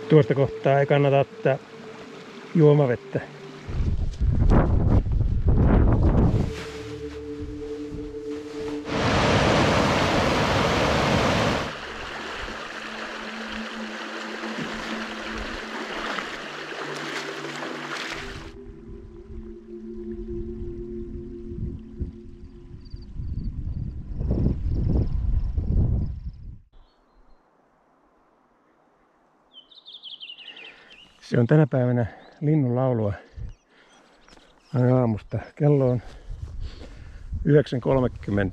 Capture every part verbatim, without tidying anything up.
Tuosta kohtaa ei kannata ottaa juomavettä. Se on tänä päivänä linnun laulua aina aamusta. Kello on yhdeksän kolmekymmentä.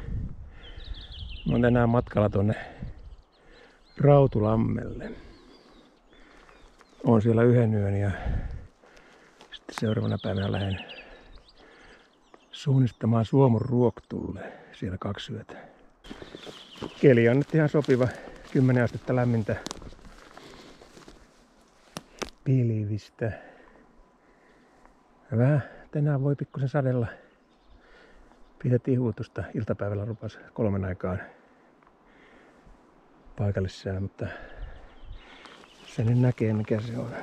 Mä oon tänään matkalla tuonne Rautulammelle. Oon siellä yhden yön ja sitten seuraavana päivänä lähden suunnistamaan Suomun Ruoktulle siellä kaksi yötä. Keli on nyt ihan sopiva, kymmenen astetta lämmintä. Pilvistä. Ja vähän tänään voi pikkusen sadella. Pidettiin huutusta. Iltapäivällä rupasi kolmen aikaan paikallissään, mutta se nyt näkee mikä se on.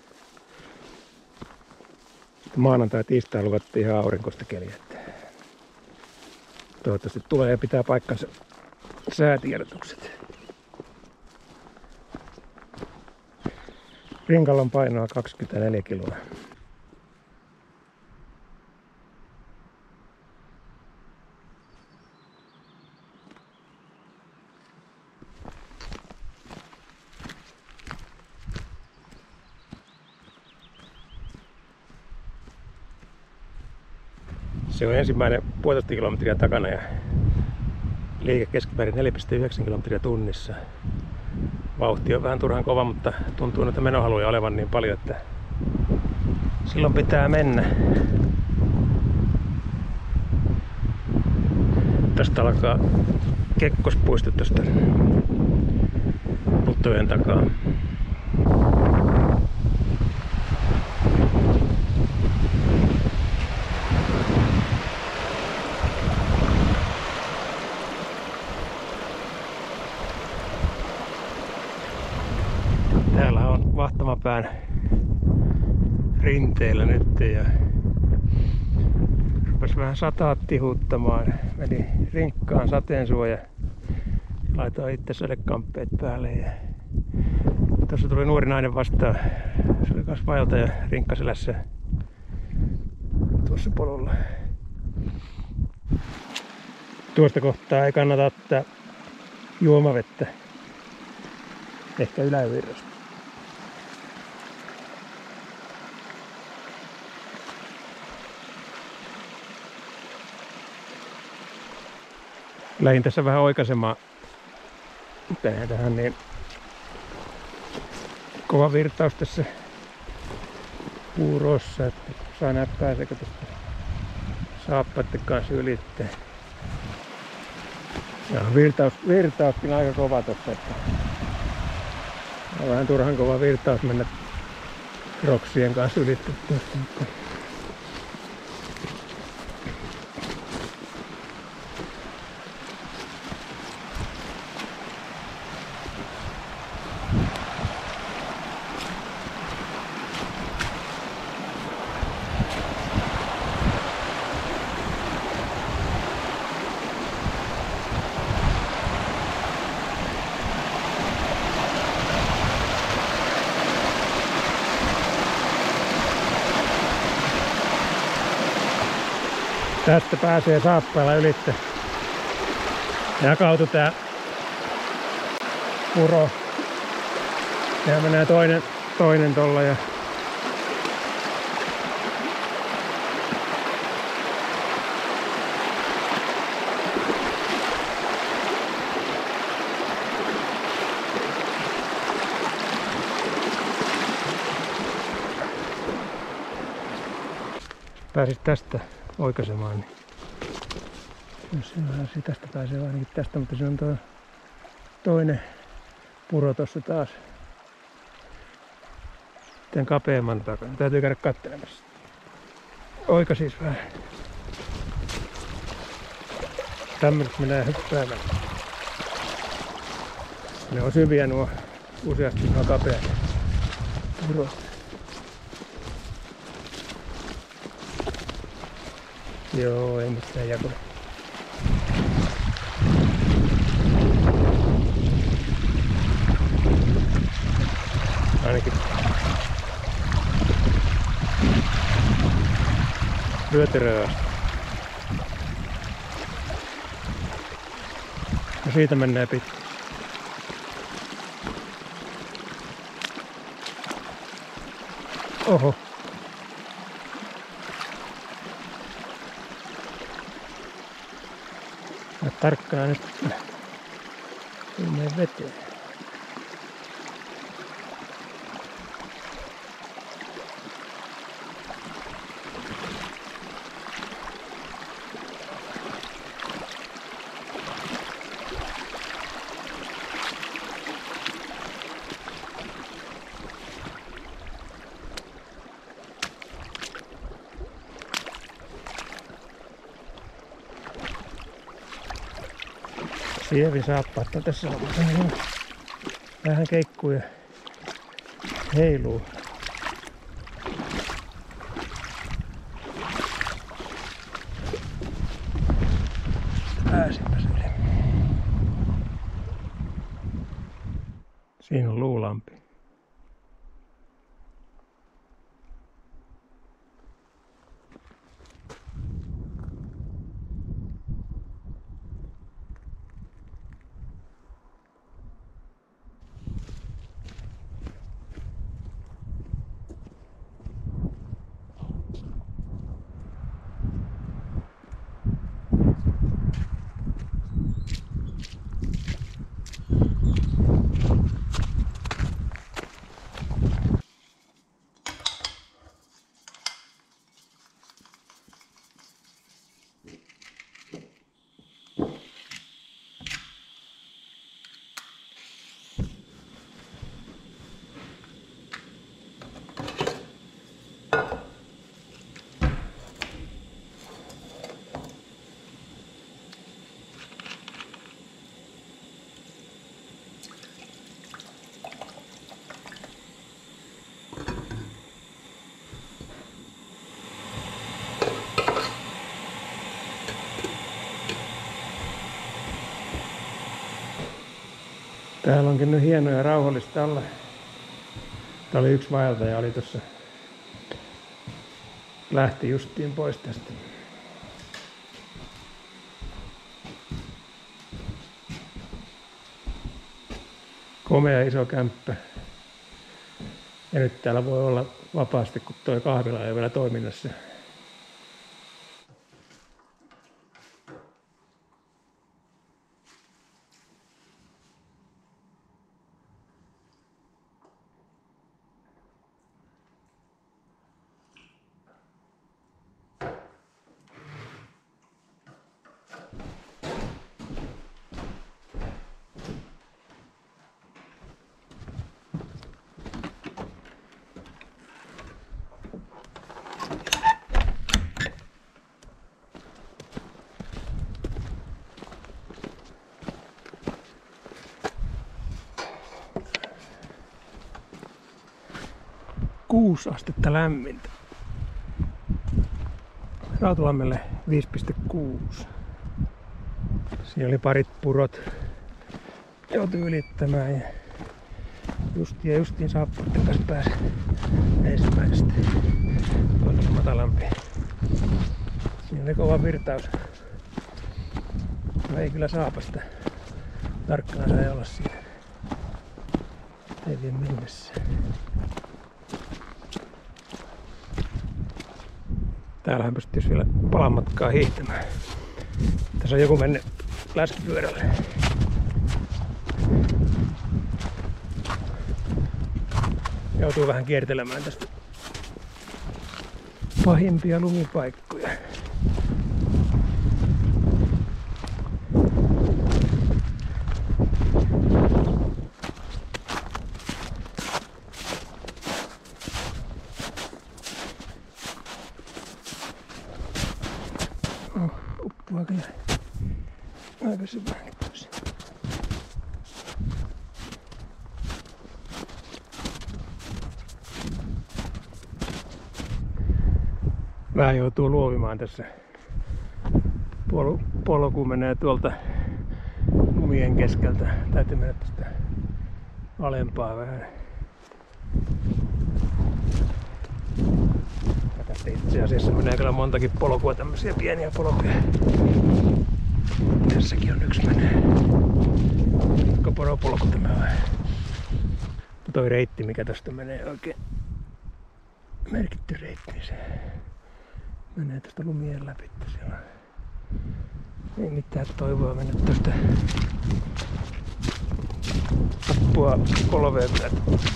Maanantai ja tiistai luvattiin ihan aurinkoista keliä. Toivottavasti tulee ja pitää paikkansa säätiedotukset. Rinkalla on painoa kaksikymmentäneljä kiloa. Se on ensimmäinen puolitoista kilometriä takana ja liike keskimäärin neljä pilkku yhdeksän kilometriä tunnissa. Vauhti on vähän turhan kova, mutta tuntuu, että menohaluja olevan niin paljon, että silloin pitää mennä. Tästä alkaa Kekkospuisto tästä Luttojen takaa. Täällä on Vahtamapään rinteillä nyt ja rupesi vähän sataa tihuttamaan. Meni rinkkaan sateensuoja. Laitoin itse sadekamppeet päälle. Ja tuossa tuli nuori nainen vastaan. Se oli kas vaeltaja rinkkaselässä tuossa polulla. Tuosta kohtaa ei kannata ottaa juomavettä. Ehkä ylävirrasta. Lähdin tässä vähän oikaisemaan. Tehdään tähän niin kova virtaus tässä puurossa, että saa nähdä pääseekö tästä saappaiden kanssa ylitteen. Ja virtaus, virtauskin aika kova tossa, että on vähän turhan kova virtaus mennä roksien kanssa ylitteen. Tästä pääsee saappailla ylitse. Jakautui tää puro. Ja menee toinen, toinen tolla ja pääsis tästä oikaisemaan, niin jos se tästä pääsee ainakin tästä, mutta se on tuo toinen puro tossa taas sitten kapeamman takana. Täytyy käydä katselemassa. Oika siis vähän. Tämmöiset menee hyppäämään. Ne on syviä nuo, useasti nuo kapeat. purot. Joo, ei mitään jakoja. Ainakin vyötäröä. Ja siitä mennään pitkin. Oho. Mä tarkkana nyt menen veteen. Sievi saappaat on tässä on vähän keikkuu ja heiluu. Pääsinpäs yli. Siinä on luulampi. Täällä onkin nyt hienoja ja rauhallista olla. Tää oli yksi vaeltaja, oli tuossa. Lähti justiin pois tästä. Komea iso kämppä. Ja nyt täällä voi olla vapaasti, kun toi kahvila ei ole vielä toiminnassa. kuusi astetta lämmintä. Rautalammelle viisi pilkku kuusi. Siinä oli parit purot. Joutui ylittämään ja justiin ja justiin saappaiden kanssa pääsi ensimmäisestä. Toinen matalampi. Siinä oli kova virtaus. No ei kyllä saapasta. Tarkkana sai olla siinä. Ei vie mennessä. Täällähän pystyisi vielä palan matkaa hiihtämään. Tässä on joku mennyt läskipyörälle. Joutuu vähän kiertelemään tästä pahimpia lumipaikkoja. Uppoaa kyllä aika syväänkin pois. Vähän joutuu luovimaan tässä. Pol polku menee tuolta lumien keskeltä. Täytyy mennä tästä alempaa vähän. Ja tästä itse asiassa menee kyllä montakin polkua, tämmöisiä pieniä polkuja. Tässäkin on yksi menee. Onko poropolku tämä vai? Toi reitti, mikä tästä menee, oikein merkitty reitti, niin se menee tästä lumien läpi. Siellä ei mitään toivoa mennä tästä tappua kolveen päin.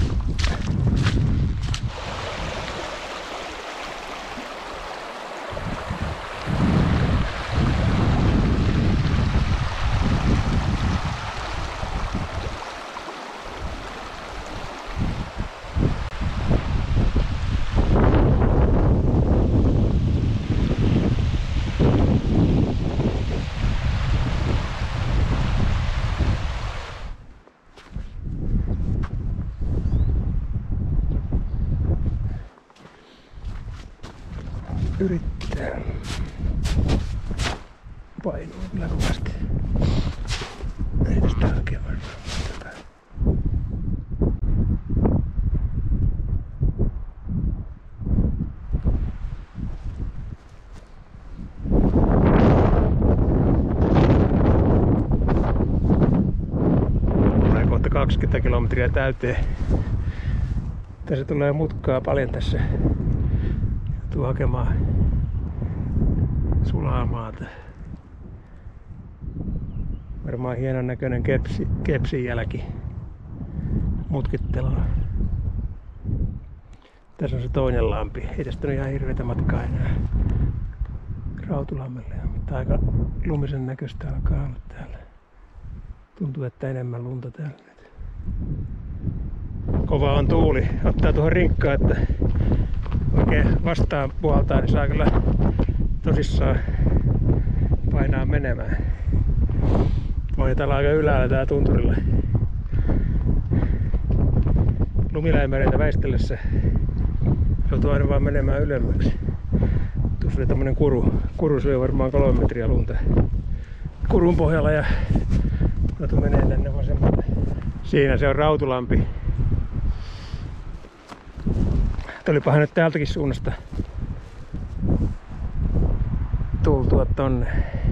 Yrittää painua kyllä kovasti. Ei tästä oikein varmaan tätä. Tulee kohta kaksikymmentä kilometriä täyteen. Tässä tulee mutkaa paljon tässä. Tuu hakemaan sulaa maata. Varmaan hienon näköinen kepsi, kepsin jälki mutkittelua. Tässä on se toinen lampi. Ei tästä ole ihan hirveätä matkaa enää Rautulammelle, mutta aika lumisen näköistä alkaa olla täällä. Tuntuu, että enemmän lunta täällä nyt. Kova on tuuli. Ottaa tuohon rinkkaan, että oikein vastaan puhaltaa, niin saa kyllä tosissaan painaa menemään. Voi täällä aika ylhäällä tää tunturilla. Lumiläimäreitä väistellessä joutuu aina vaan menemään ylemmäksi. Tuossa oli tämmönen kuru. Kuru syö varmaan kolme metriä lunta kurun pohjalla ja joutuu menee tänne vasemmalle. Siinä se on Rautulampi. Olipahan nyt täältäkin suunnasta tultua tonne.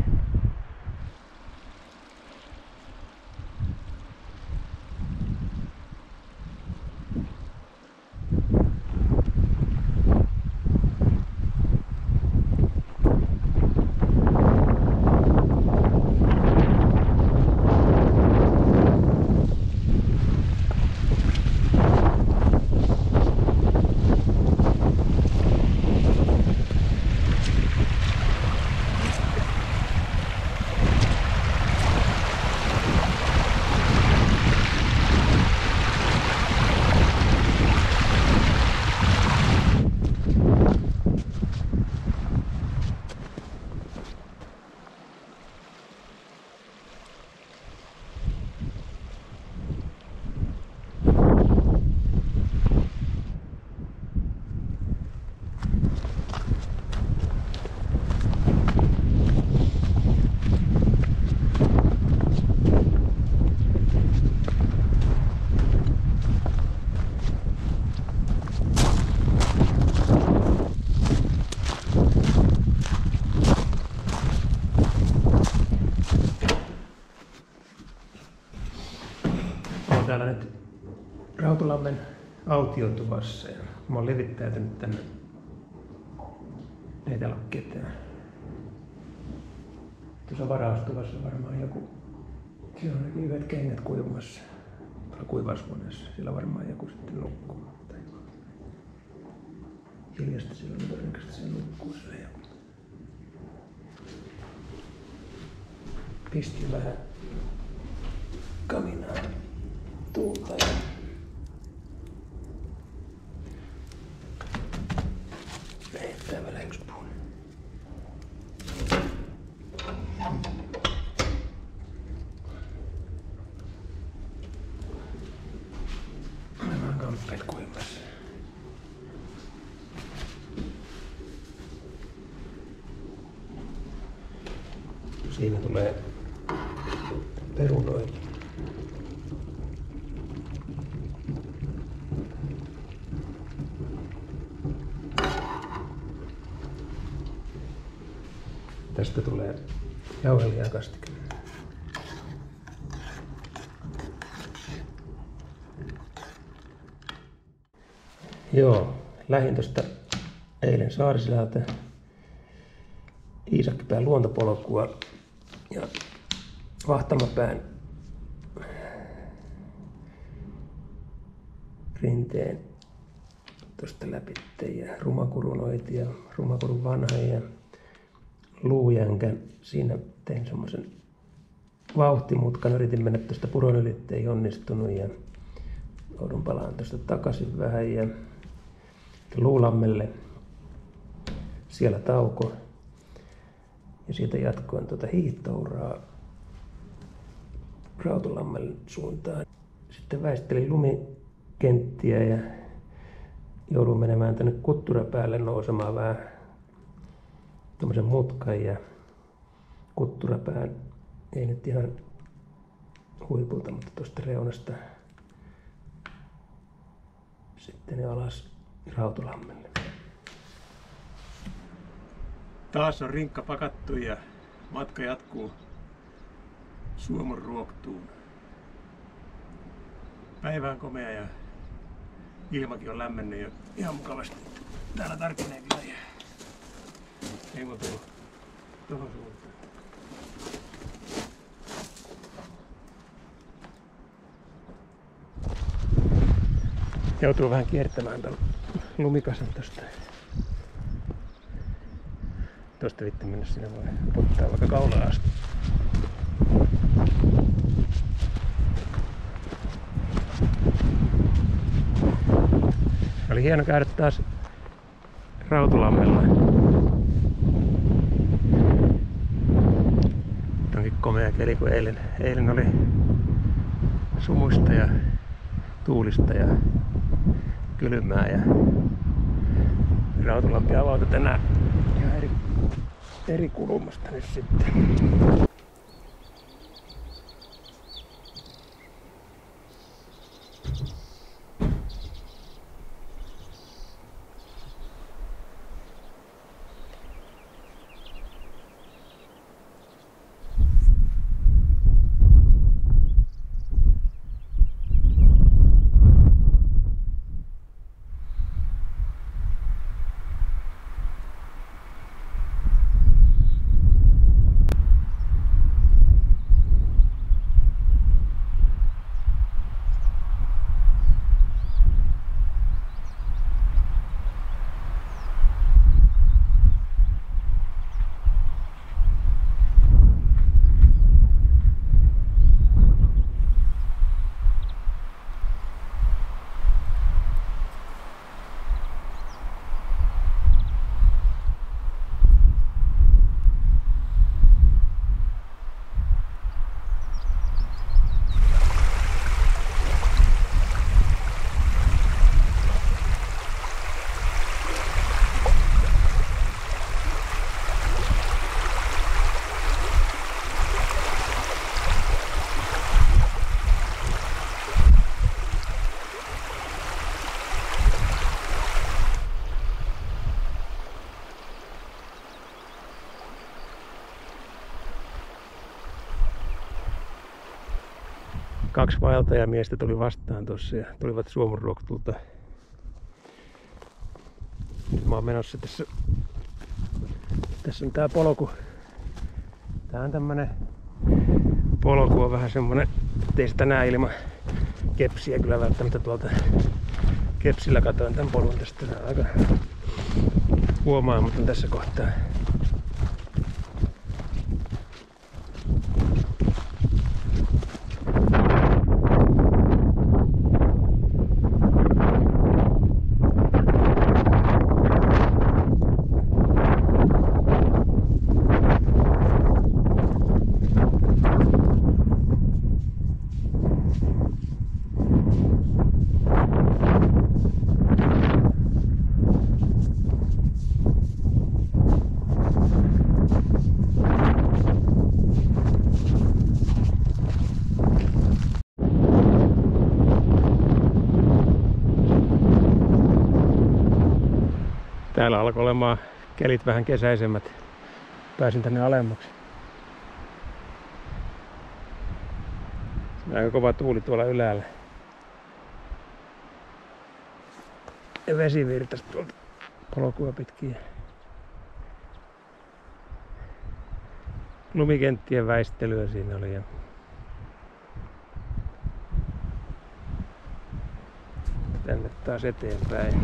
Täällä nyt Rautulammen autiotuvassa ja mä oon levittäytynyt tänne. Ei täällä ole ketään. Tuossa varaustuvassa varmaan joku. Siellä on yhdet kengät kuivumassa. Tuolla kuivaushuoneessa. Siellä varmaan joku sitten nukkuu. Hiljasta siellä on todennäköisesti se nukkuu siellä joku. Pistin vähän kaminaa. Tuulta ja heittää vielä yksi puun. Aivan kamppeet kuivassa. Siinä tulee perunoita. Tästä tulee jauhelijakastike. Joo, lähdin tuosta eilen Saariselältä Iisakkipään luontopolkua ja Vahtamapään rinteen tuosta läpi ja Rumakurunoiti ja Rumakurun vanhan ja Luujänkän. Siinä tein semmoisen vauhtimutkan, yritin mennä tuosta puron yli, ei onnistunut ja joudun palaan tuosta takaisin vähän ja Luulammelle. Siellä tauko ja siitä jatkoin tuota hiihtouraa Rautulammen suuntaan. Sitten väistelin lumikenttiä ja joudun menemään tänne Kutturapäälle nousemaan vähän tommosen mutkan ja Kutturapään ei nyt ihan huipulta, mutta tuosta reunasta sitten ne alas Rautulammelle. Taas on rinkka pakattu ja matka jatkuu Suomenruoktuun. Päivä on komea ja ilmakin on lämmennyt jo ihan mukavasti. Täällä tarkenee kyllä ja ei muuta kuin tuohon suuntaan. Joutuu vähän kiertämään tuon lumikasan tosta. Tosta vitti mennä sinne voi ottaa vaikka kaulaan asti. Oli hieno käydä taas Rautulammella. Onkin komea keli, kun eilen, eilen oli sumuista ja tuulista ja kylmää ja Rautulampi avautui tänään ihan eri, eri kulmasta nyt sitten. Kaksi vaeltajamiestä tuli vastaan tuossa ja tulivat Suomenruoktulta. Nyt mä oon menossa tässä. Tässä on tää polku. Tää on tämmönen polku, on vähän semmonen, ettei sitä näe ilman kepsiä kyllä välttämättä tuolta. Kepsillä katoin tän polun tästä. Tää on aika huomaamaton tässä kohtaa. Täällä alkoi olemaan kelit vähän kesäisemmät. Pääsin tänne alemmaksi. Aika kova tuuli tuolla ylhäällä. Ja vesi virtasi tuolta polkua pitkin. Lumikenttien väistelyä siinä oli. Ja tänne taas eteenpäin.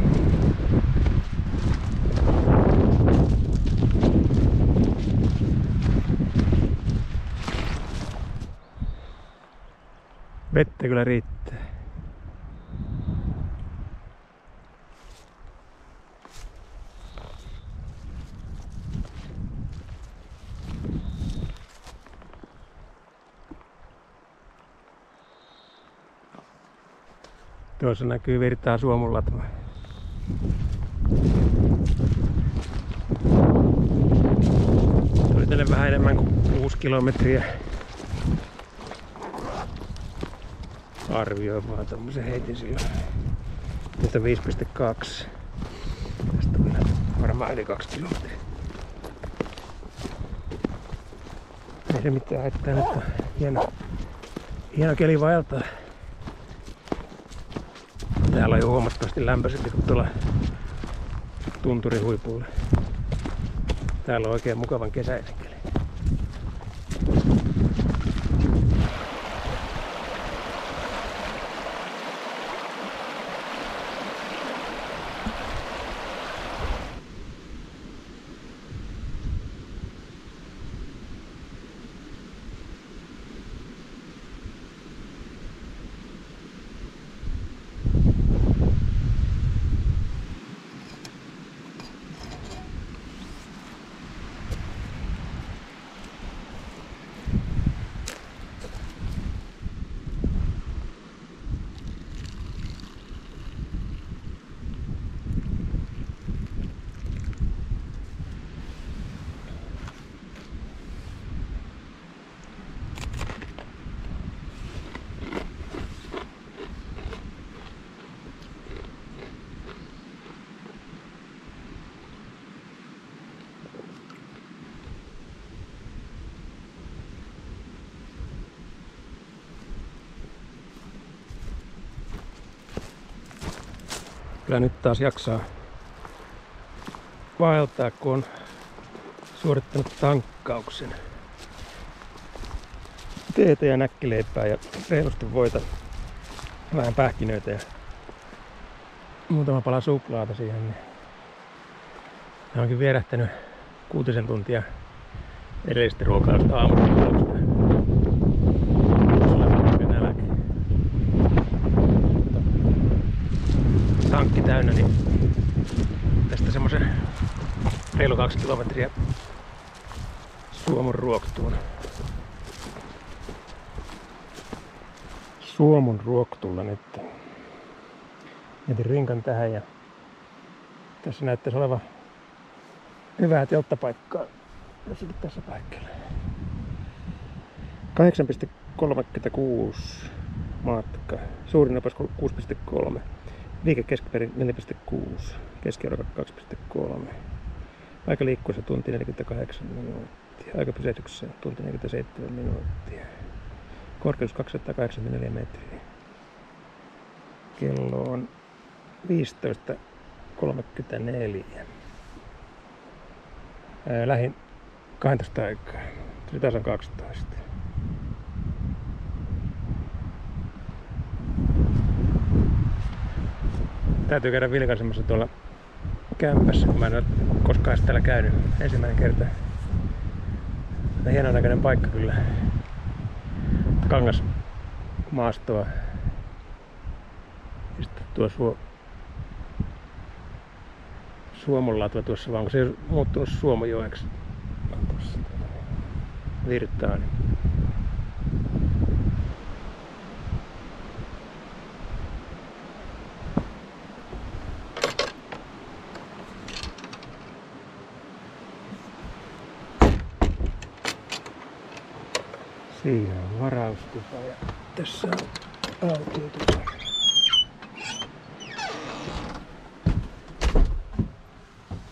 Vettä kyllä riittää. Tuossa näkyy virtaa Suomunlatva. Tuli tänne vähän enemmän kuin kuusi kilometriä. Arvioin vaan tommosen heitin silloin. Nyt on viisi pilkku kaksi. Tästä on varmaan yli kaksi kilometriä. Ei se mitään haittaa, nyt on hieno, hieno keli vaeltaa. Täällä on jo huomattavasti lämpöisempi kuin tuolla tunturihuipulla. Täällä on oikein mukavan kesäinen keli. Kyllä nyt taas jaksaa vaeltaa, kun on suorittanut tankkauksen. Teetä ja näkkileipää ja reilusti voita, vähän pähkinöitä ja muutama pala suklaata siihen. Niin ne onkin vierähtänyt kuutisen tuntia edellistä ruokailusta aamulla. Tankki täynnä, niin tästä semmosen reilu kaksi kilometriä Suomun ruoktuun. Suomun ruoktulla nyt. Jätin rinkan tähän ja tässä näyttäisi olevan hyvää telttapaikkaa. Tässäkin tässä paikalla. kahdeksan pilkku kolmekymmentäkuusi matka. Suurin nopeus kuusi pilkku kolme. Liike keskiperin neljä pilkku kuusi. Keskiarvo kaksi pilkku kolme. Aika liikkuessa tunti neljäkymmentäkahdeksan minuuttia. Aika pysähdyksessä tunti neljäkymmentäseitsemän minuuttia. Korkeus kaksisataakahdeksankymmentäneljä metriä. Kello on viisitoista kolmekymmentäneljä. Ää, lähin kaksitoista aikaa. Tuli tasan kaksitoista. Täytyy käydä vilkaisemassa tuolla kämpässä, kun mä en ole koskaan edes täällä käynyt. Ensimmäinen kerta. Hienon näköinen paikka kyllä. Kangasmaastoa. Ja sitten tuo suo... Suomunlatva tuossa, vaan onko se muuttunut Suomojoeksi? Virtaa. Niin. Siinä on varaustupa ja tässä on autiotupa.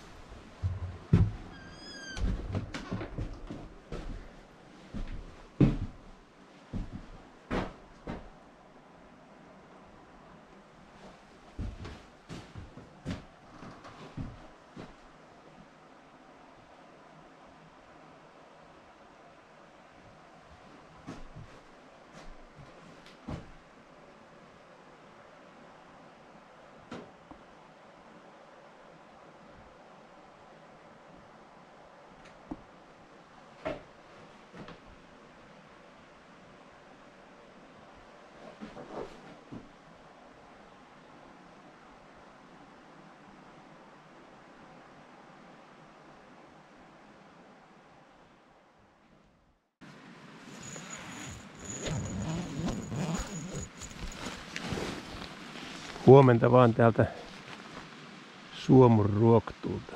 Huomenta vaan täältä Suomun Ruoktuulta.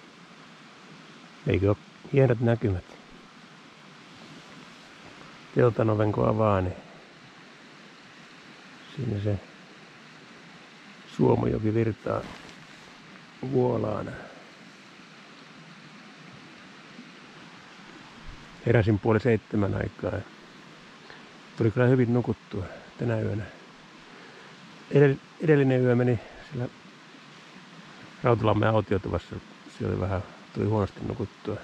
Eikö ole hienot näkymät? Teltanoven kun avaa, niin siinä se Suomojoki virtaa Vuolaana. Heräsin puoli seitsemän aikaa ja tuli kyllä hyvin nukuttua tänä yönä. Edellinen yö meni sillä Rautalammen autiotuvassa. Siellä oli vähän, tuli huonosti nukuttua.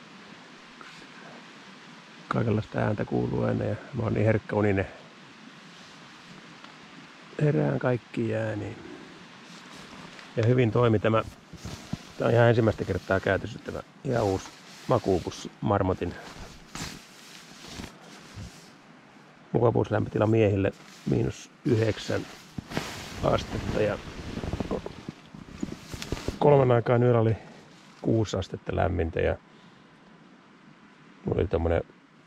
Kaikenlaista ääntä kuuluu aina ja mä oon niin herkkä uninen. Herään kaikkiin ääniin. Ja hyvin toimi tämä. Tää on ihan ensimmäistä kertaa käytössä tämä ihan uusi makuupussi Marmotin. Mukavuuslämpötila miehille miinus yhdeksän astetta ja kolmen aikaan yöllä oli kuusi astetta lämmintä ja mulla oli tommonen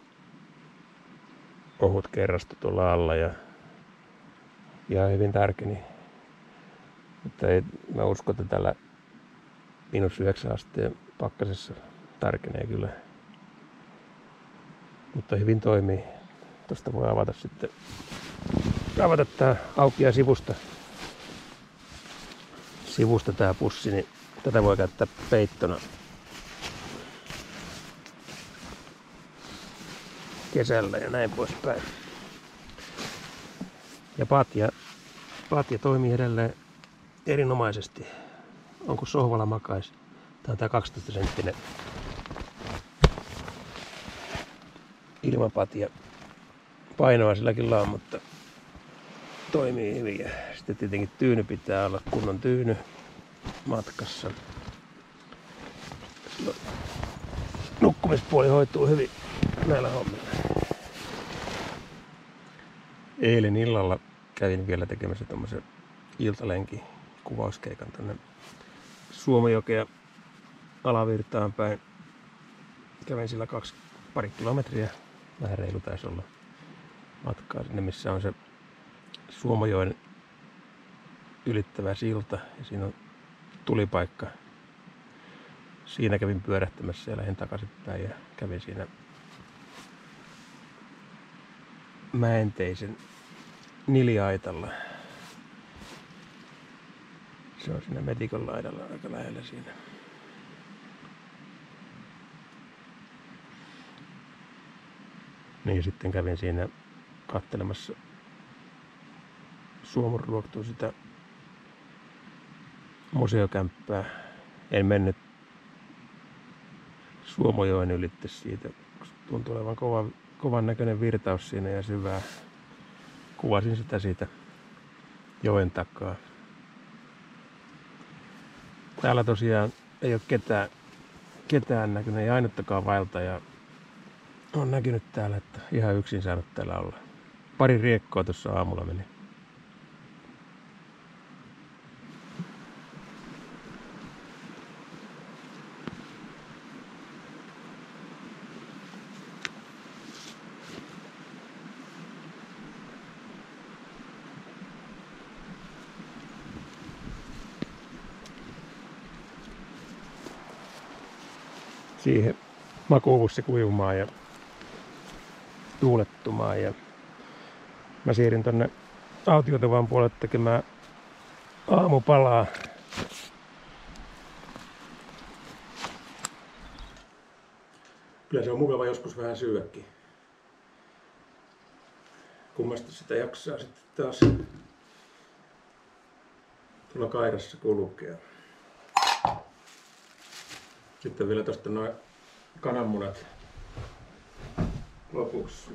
ohut kerrasto tuolla alla ja ihan hyvin tärkeni. Mutta ei, mä uskon, että tällä miinus yhdeksän asteen pakkasessa tarkenee kyllä. Mutta hyvin toimii. Tosta voi avata sitten, avata tää auki ja sivusta. Sivusta tää pussi, niin tätä voi käyttää peittona kesällä ja näin poispäin. Ja patja, patja toimii edelleen erinomaisesti. Onko sohvalla makais? Tää on tää kaksitoista senttinen ilmapatja. Painoa silläkin on, mutta toimii hyvin. Ja sitten tietenkin tyyny pitää olla kunnon tyyny matkassa. Nukkumispuoli hoituu hyvin näillä hommilla. Eilen illalla kävin vielä tekemässä tommosen iltalenkin kuvauskeikan tonne Suomojokea alavirtaan päin. Kävin sillä kaksi pari kilometriä, vähän reilu taisi olla matkaa sinne, missä on se Suomojoen ylittävä silta ja siinä on tulipaikka. Siinä kävin pyörähtämässä ja lähdin takaisinpäin ja kävin siinä Mäenteisen niliaitalla. Se on siinä Metikon laidalla aika lähellä siinä. Niin sitten kävin siinä katselemassa Suomun Ruoktuun sitä museokämppää. En mennyt Suomojoen ylitte siitä. Tuntui olevan kova, kovan näköinen virtaus siinä ja syvää. Kuvasin sitä siitä joen takaa. Täällä tosiaan ei ole ketään, ketään näkynyt, ei ainuttakaan vaeltajaa. On näkynyt täällä, että ihan yksin saanut täällä olla. Pari riekkoa tuossa aamulla meni. Siihen makuupussi kuivumaan ja tuulettumaan ja mä siirrin tonne autiotuvan puolelle tekemään aamupalaa. Kyllä se on mukava joskus vähän syödäkin. Kummasti sitä jaksaa sitten taas tuolla kairassa kulkea. Sitten vielä tosta noin kananmunat lopuksi.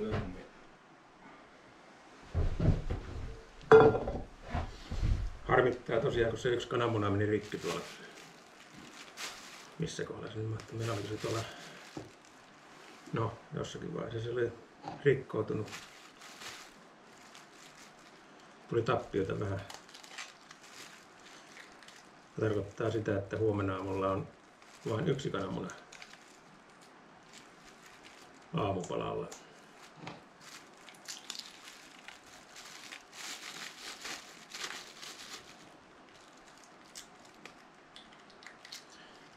Harmittaa tosiaan, kun se yksi kananmuna meni rikki tuolla. Missä kohdassa se nyt meillä oli se tuolla. No, jossakin vaiheessa se oli rikkoutunut. Tuli tappiota vähän. Se tarkoittaa sitä, että huomenna aamulla on vain yksi kananmuna aamupalalla.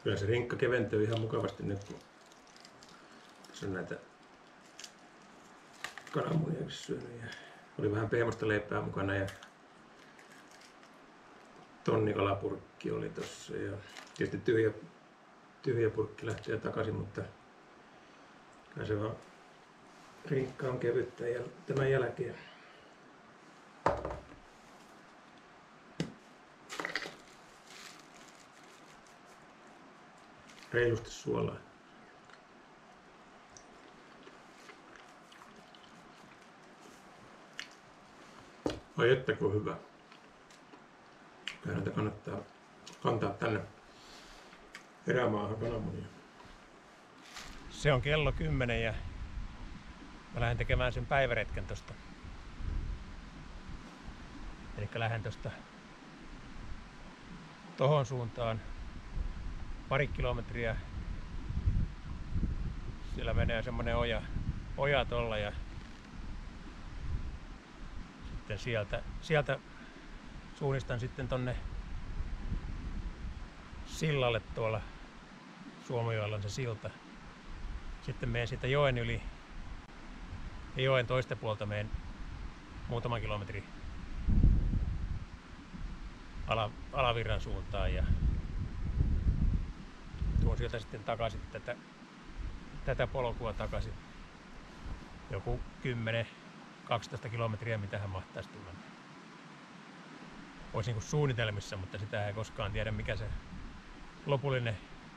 Kyllä se rinkka keventyy ihan mukavasti nyt, kun tässä on näitä kananmuniakin syönyt. Ja oli vähän pehmosta leipää mukana ja tonnikalapurkki oli tossa. Ja tietysti tyhjä, tyhjä purkki lähtee takaisin, mutta kyllä se vaan rinkka on kevyttä ja tämän jälkeen. Reilusti suolaa. Ai että kun hyvä. Kyllä näitä kannattaa kantaa tänne erämaahan kananmunia. Se on kello kymmenen ja mä lähden tekemään sen päiväretken tosta. Eli lähden tosta tohon suuntaan pari kilometriä. Siellä menee semmonen oja, oja tolla ja sitten sieltä, sieltä suunnistan sitten tonne sillalle tuolla Suomenjoella on se silta. Sitten menen siitä joen yli ja joen toista puolta menen muutaman kilometrin ala, alavirran suuntaan ja tuon sieltä sitten takaisin tätä, tätä polkua takaisin. Joku kymmenen kaksitoista kilometriä, mitä hän mahtaisi tulla. Olisi niin kuin suunnitelmissa, mutta sitä ei koskaan tiedä, mikä se lopullinen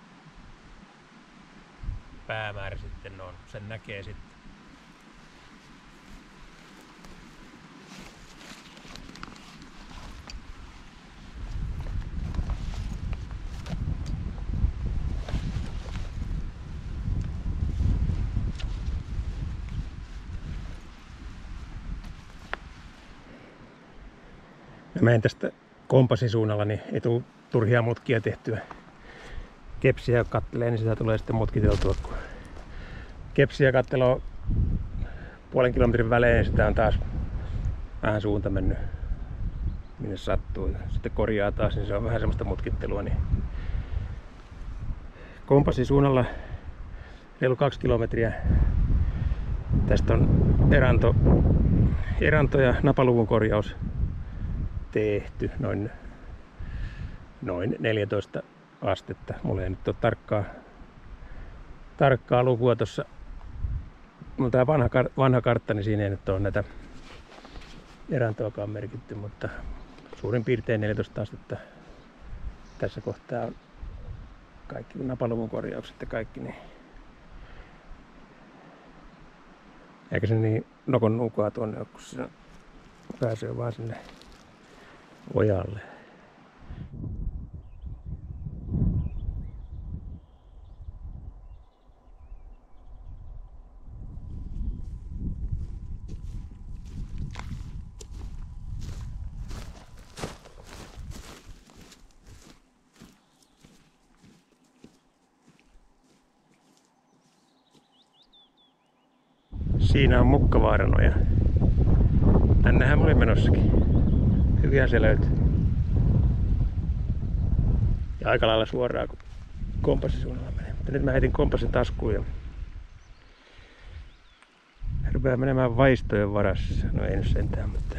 päämäärä sitten on. Sen näkee sitten. Mä menen tästä kompassin suunnalla, niin ei tule turhia mutkia tehtyä. Kepsiä kattelee, niin sitä tulee sitten mutkiteltua. Kun kepsiä katteloo puolen kilometrin välein, niin sitä on taas vähän suunta mennyt minne sattuu. Sitten korjaa taas, niin se on vähän semmoista mutkittelua. Niin kompassin suunnalla reilu kaksi kilometriä. Tästä on eranto, eranto ja napaluvun korjaus tehty noin, noin neljätoista astetta. Mulla ei nyt ole tarkkaa, tarkkaa lukua tuossa. Mulla tää vanha, vanha kartta, niin siinä ei nyt ole näitä erantoakaan merkitty, mutta suurin piirtein neljätoista astetta tässä kohtaa on kaikki napaluvun korjaukset ja kaikki. Niin. Eikä se niin nokon nukaa tuonne ole, kun se pääsee vaan sinne ojalle. Siinä on Mukkavaaran oja. Tännehän mä olin menossakin. Hyviä se löytyy. Ja aika lailla suoraan, kun kompassin suunnalla menee. Mutta nyt mä heitin kompassin taskuun ja rupeaa menemään vaistojen varassa. No ei nyt sentään, mutta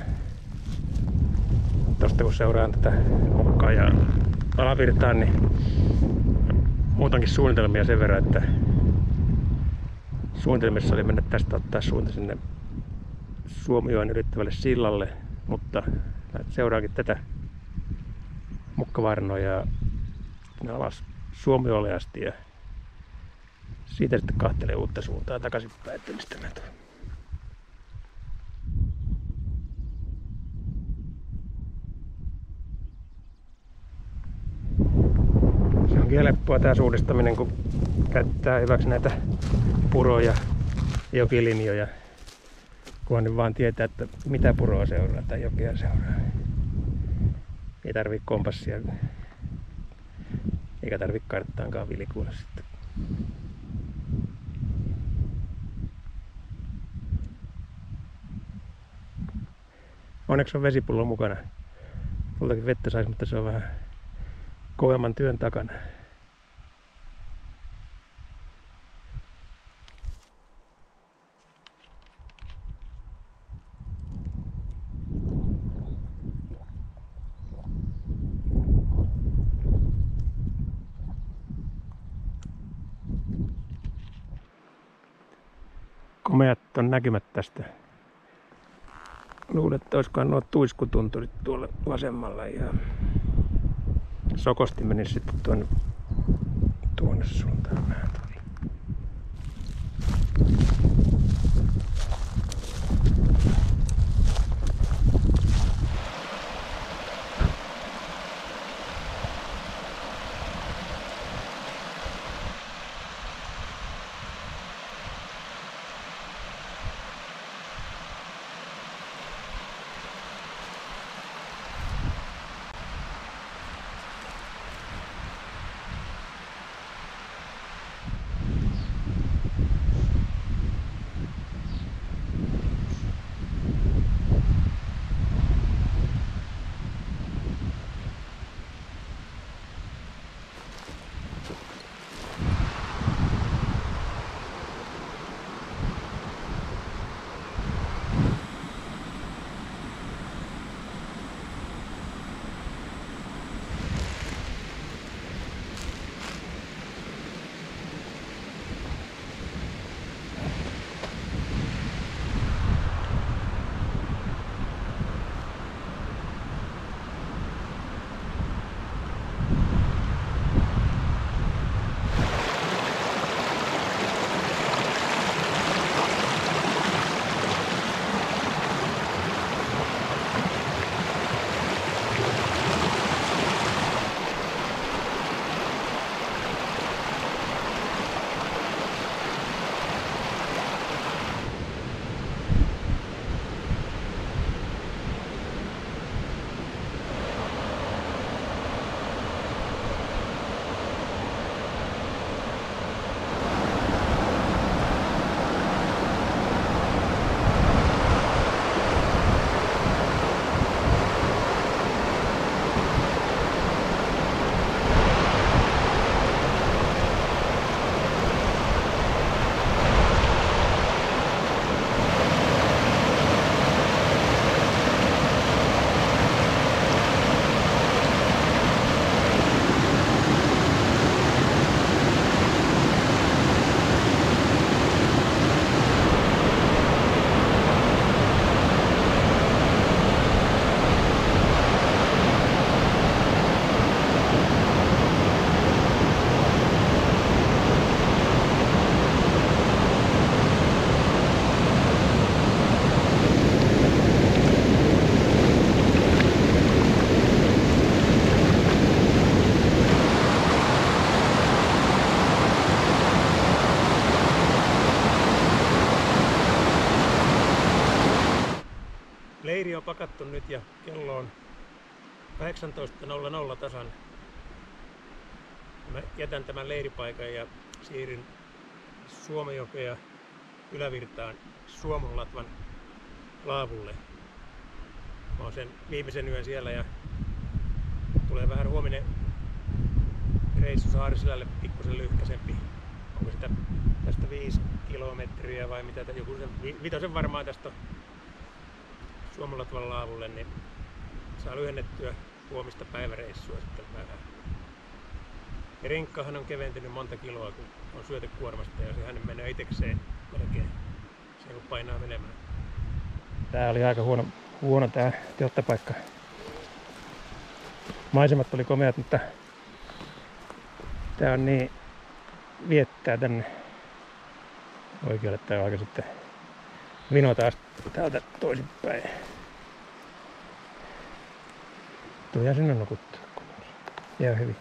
tosta kun seuraan tätä mukkaa ja alavirtaa, niin muutankin suunnitelmia sen verran, että suunnitelmissa oli mennä tästä ottaa suunta sinne Suomenjoen ylittävälle sillalle, mutta seuraankin tätä Mukkavaaran ojaa alas Suomenjoelle asti ja siitä sitten kahtelee uutta suuntaa takaisinpäin, että mistä mä tulen. Se onkin helppoa tää suunnistaminen, kun käyttää hyväksi näitä puroja ja jokilinjoja. Kunhan nyt vaan tietää, että mitä puroa seuraa tai jokea seuraa. Ei tarvii kompassia eikä tarvii karttaankaan vilikuilla sitten. Onneksi on vesipullo mukana. Tuoltakin vettä saisi, mutta se on vähän kovemman työn takana. Komeat on näkymät tästä. Luulen, että olisikohan nuo tuiskutunturit tuolla vasemmalla ja Sokosti menisi sitten tuonne, tuonne suuntaan. Näin tuolla. Leiri on pakattu nyt ja kello on kahdeksantoista nolla nolla tasan. Mä jätän tämän leiripaikan ja siirryn Suomenjokea ylävirtaan Suomonlatvan laavulle. Mä oon sen viimeisen yön siellä ja tulee vähän huominen reissu Saarisilälle pikkusen lyhkäisempi. Onko sitä tästä viisi kilometriä vai mitä, joku sen, vitosen varmaan tästä Suomenlatvan laavulle, niin saa lyhennettyä huomista päiväreissua sitten vähän. Ja rinkkahan on keventynyt monta kiloa, kun on syötekuormasta ja sehän menee itsekseen melkein se kun painaa menemään. Tää oli aika huono, huono tää telttapaikka. Maisemat oli komeat, mutta tää on niin viettää tänne oikealle tai aika sitten vino taas täältä toisinpäin. Tuoja sinne nukuttaa. Jää hyvin.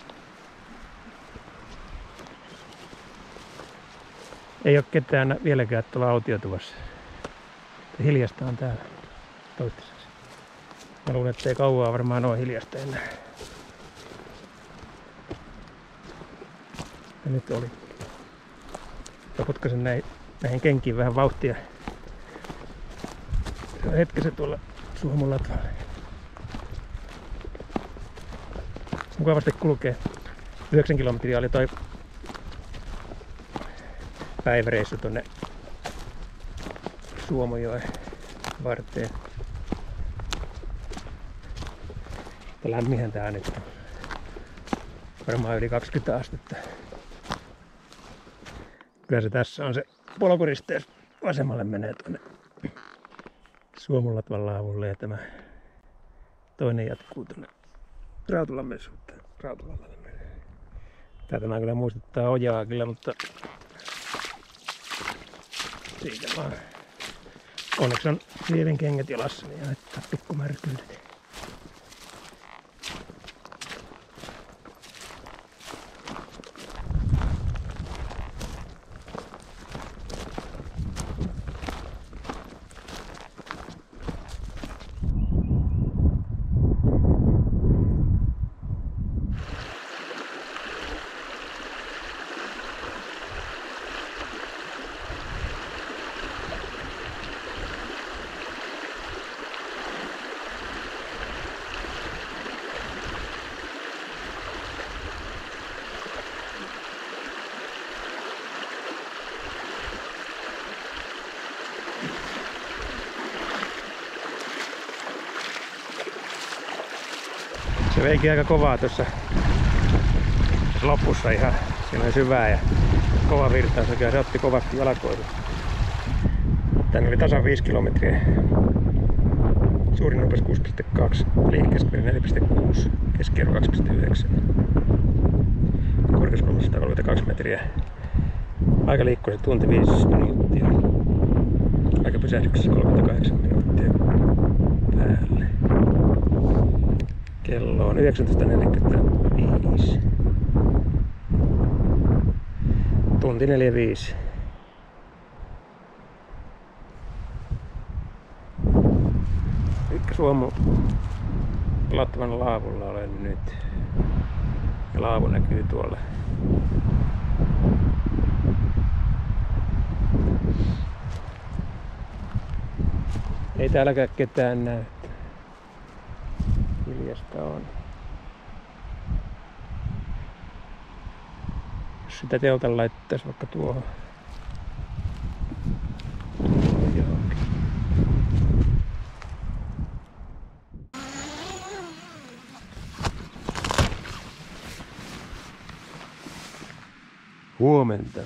Ei oo ketään vieläkään tuolla autiotuvassa. Hiljasta on täällä toistaiseksi. Mä luulen, ettei kauaa varmaan oo hiljasta enää. Ja nyt oli. Mä putkasin näihin, näihin kenkiin vähän vauhtia. Se on hetkessä tuolla Suomenlatvalle. Mukavasti kulkee. yhdeksän kilometriä oli toi päiväreissu tonne Suomenjoen varteen. Lämminhän tää nyt on. Varmaan yli kaksikymmentä astetta. Kyllä se tässä on se polkuristeys vasemmalle menee tuonne Suomunlatvan laavulle ja tämä toinen jatkuu tuonne Rautalammen suuntaan. Rautalammelle menee. Tää tämä kyllä muistuttaa ojaa kyllä, mutta siitä vaan. Onneksi on Lieven kengät jalassa, niin haittaa pikkumärkyydet. Se veikin aika kovaa tuossa lopussa ihan. Siinä oli syvää ja kova virtaus oikein. Se otti kovasti jalkoihin. Tänne oli tasan viisi kilometriä. Suurin nopeus kuusi pilkku kaksi, liikekeskiperi neljä pilkku kuusi, keskiarvo kaksi pilkku yhdeksän. Korkeus kolmesataakolmekymmentäkaksi metriä. Aika liikkui se tunti viisi minuuttia. Aika pysähdyksessä kolmekymmentäkahdeksan minuuttia päälle. Kello on yhdeksäntoista neljäkymmentäviisi. Tunti neljäkymmentäviisi. Elikkä Suomun Latvan laavulla olen nyt. Ja laavu näkyy tuolla. Ei täälläkään ketään näy. Hiljasta on. Jos sitä teltan laittaisi vaikka tuohon. Johonkin. Huomenta.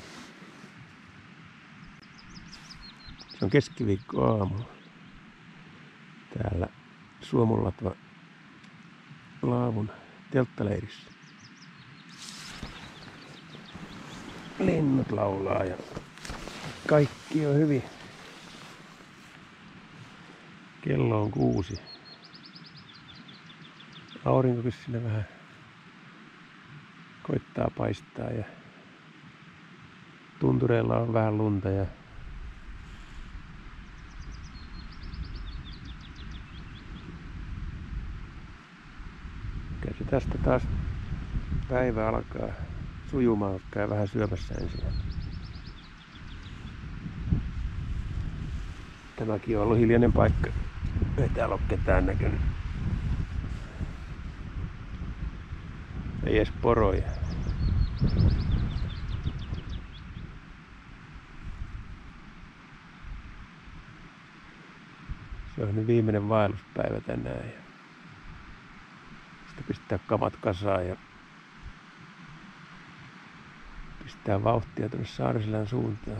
Se on keskiviikkoaamu. Täällä Suomunlatva laavun telttaleirissä. Linnut laulaa ja kaikki on hyvin. Kello on kuusi. Aurinkokin siinä vähän koittaa paistaa ja tuntureilla on vähän lunta ja se tästä taas päivä alkaa sujumaan, käy vähän syömässä ensin. Tämäkin on ollut hiljainen paikka. Ei täällä ole ketään näkynyt. Ei edes poroja. Se on nyt viimeinen vaelluspäivä tänään. Ja sitten pistää kamat kasaan ja pistää vauhtia tuonne Saariselän suuntaan.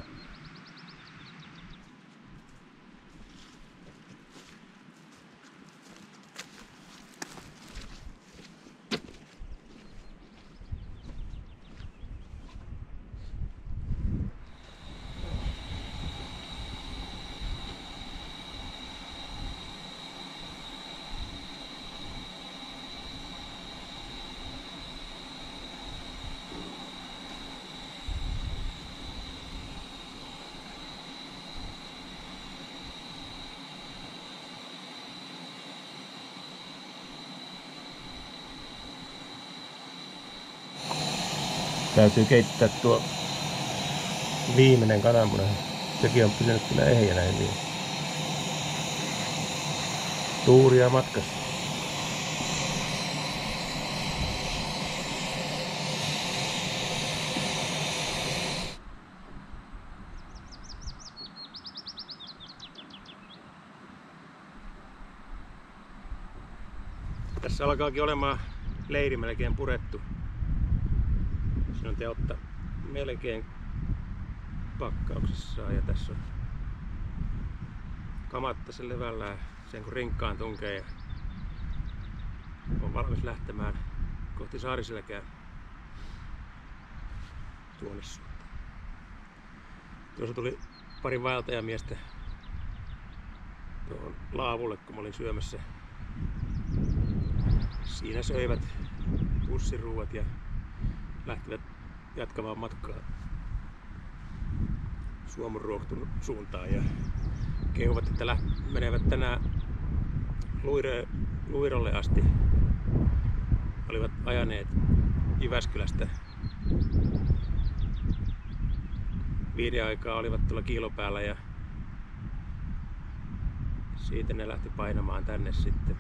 Täytyy keittää tuo viimeinen kananmuna. Sekin on pysynyt kyllä ehjänä hyvin. Tuuria matkassa. Tässä alkaakin olemaan leiri melkein purettu. Siinä on teltta melkein pakkauksessaan ja tässä on kamat tässä levällään sen kun rinkkaan tunkee ja on valmis lähtemään kohti Saariselkää tuonne suuntaan. Tuossa tuli pari vaeltajamiestä tuohon laavulle, kun mä olin syömässä. Siinä söivät pussiruuat ja lähtivät jatkamaan matkaa Suomenruoktun suuntaan ja kehuvat, että läht- menevät tänään Luire, Luirolle asti. Olivat ajaneet Jyväskylästä viiden aikaa, olivat tuolla kiilopäällä ja siitä ne lähti painamaan tänne sitten.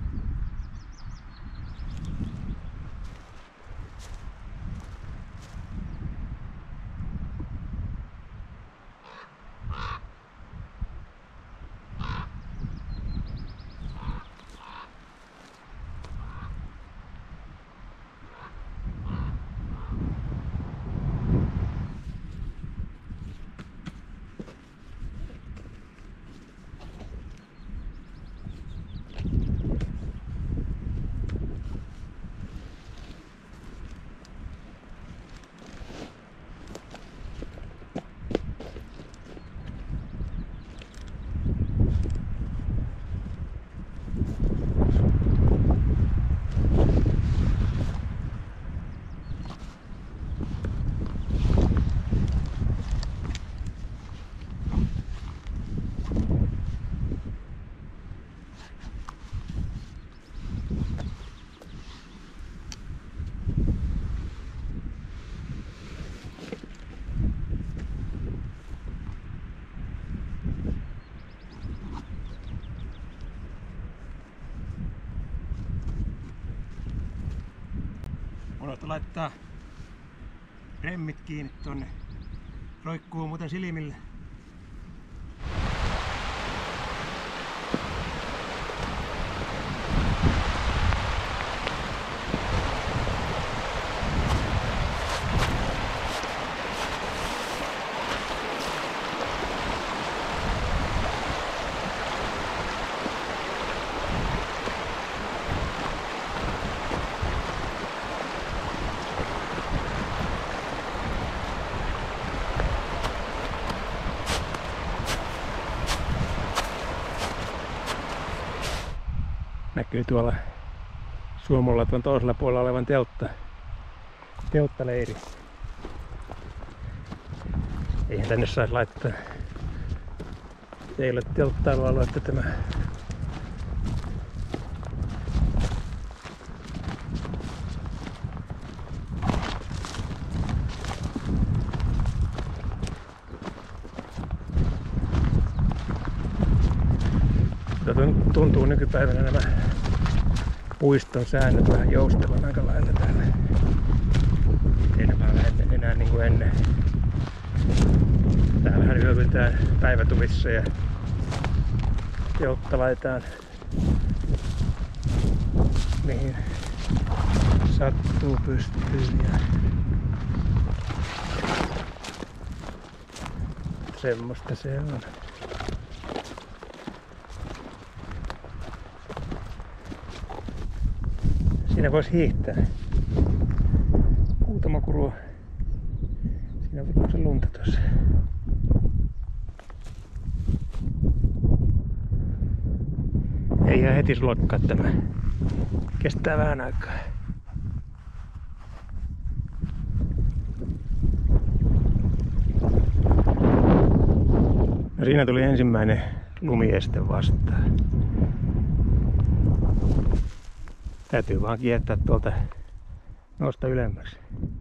Unohtu laittaa remmit kiinni tonne. Roikkuu muuten silmille. Näkyy tuolla Suomenlatvan toisella puolella olevan teltta, telttaleiri. Eihän tänne saisi laittaa. Ei ole telttailualuetta tämä. Tuntuu nykypäivänä nämä puiston säännöt vähän joustavan aika lailla täällä. Ei nämä ole enää niin kuin ennen. Täällähän yövytään päivätuvissa ja teltta laitetaan mihin sattuu pystyyn. Ja semmoista se on. Siinä voisi hiihtää. Kuutamokurua. Siinä on pikkusen lunta tuossa. Ei ihan heti sulokkaa tämä. Kestää vähän aikaa. No siinä tuli ensimmäinen lumieste vastaan. Täytyy vaan kiertää tuolta nousta ylemmäksi.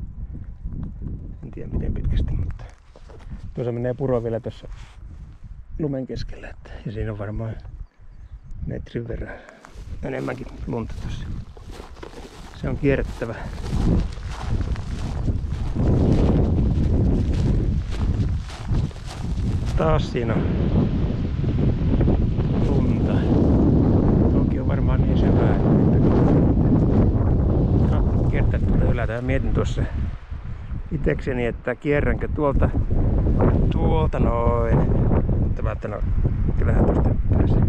En tiedä miten pitkästi, mutta tuossa menee puro vielä tuossa lumen keskellä. Että, ja siinä on varmaan metrin verran enemmänkin lunta tuossa. Se on kierrettävä. Taas siinä on lunta. Toki on varmaan niin syvää, että no, kiertää tuolta ylältä. Mietin tuossa itekseni, että kierränkö tuolta, tuolta noin. Mutta mä ajattelin, no, kyllähän tuosta pääsee.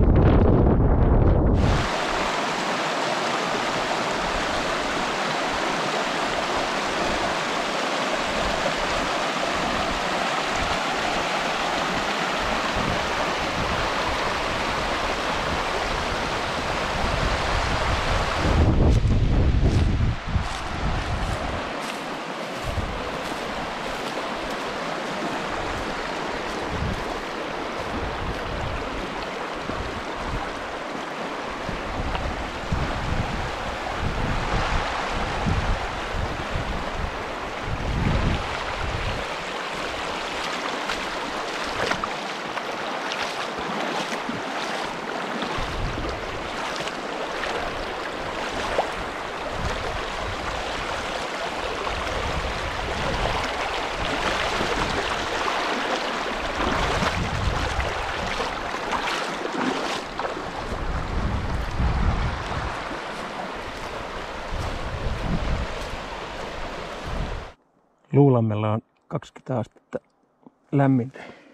Luulammella on kaksikymmentä astetta lämmintä.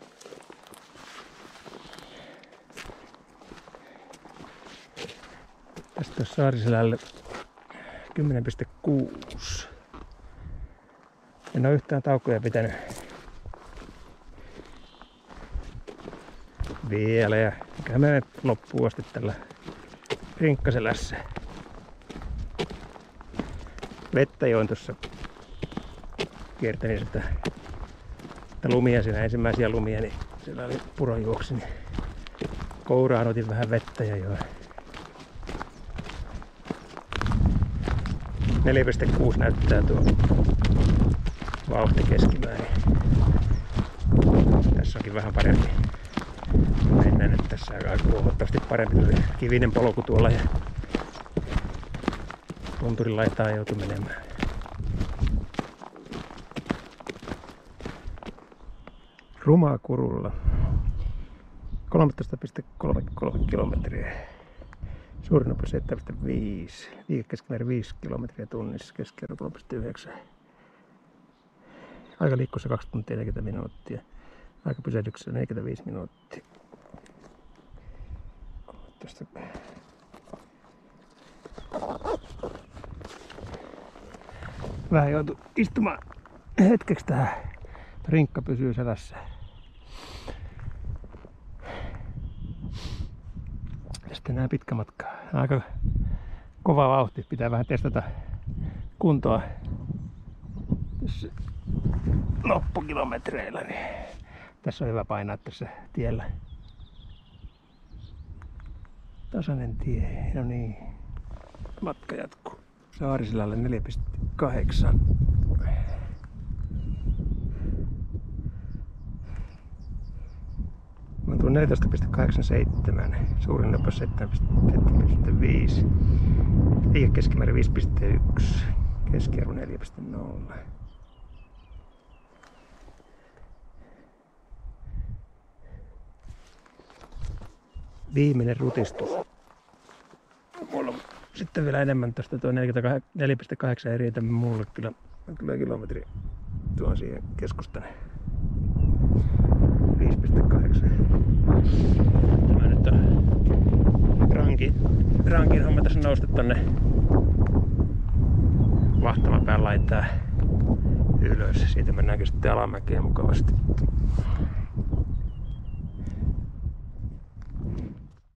Tästä on Saariselälle kymmenen pilkku kuusi. En ole yhtään taukoja pitänyt vielä ja mikä menee loppuun asti tällä Rinkkaselässä. Vettä join tuossa. Kiertelin sitä, sitä lumia, siinä ensimmäisiä lumia, niin siellä oli purojuoksi, niin kouraan otin vähän vettä ja join. neljä pilkku kuusi näyttää tuo vauhti keskimäärin. Tässä onkin vähän parempi. Mennään nyt tässä aika huomattavasti parempi. Tuli kivinen polku tuolla ja tunturin laitaan joutui menemään. Rumakurulla kolmetoista pilkku kolmekymmentäkolme kilometriä. Suurin nopeus seitsemän pilkku viisi. Liikekeskimäärin viisi kilometriä tunnissa. Keskiarvo kolme pilkku yhdeksän. Aika liikkuessa kaksi tuntia neljäkymmentä minuuttia. Aika pysähdyksessä neljäkymmentäviisi minuuttia. Tästä vähän joutuu istumaan hetkeksi tähän. Rinkka pysyy selässä. Ja sitten nää pitkä matka. Aika kova vauhti. Pitää vähän testata kuntoa tässä loppukilometreillä. Niin tässä on hyvä painaa tässä tiellä. Tasainen tie. No niin. Matka jatkuu. Saariselälle neljä pilkku kahdeksan. On tuo neljätoista pilkku kahdeksankymmentäseitsemän, suurin nopeus seitsemän pilkku viisi, liikekeskimäärin viisi pilkku yksi, keskiarvo neljä pilkku nolla. Viimeinen rutistus. Mulla on sitten vielä enemmän tästä tuo neljäkymmentäneljä pilkku kahdeksan ei riitä mulle kyllä, kyllä kilometri tuon siihen keskustan. viisi pilkku kahdeksan. Tämä nyt on rankin, rankin homma tässä nousta tonne Vahtamapään laittaa ylös. Siitä mennäänkin sitten alamäkeen mukavasti.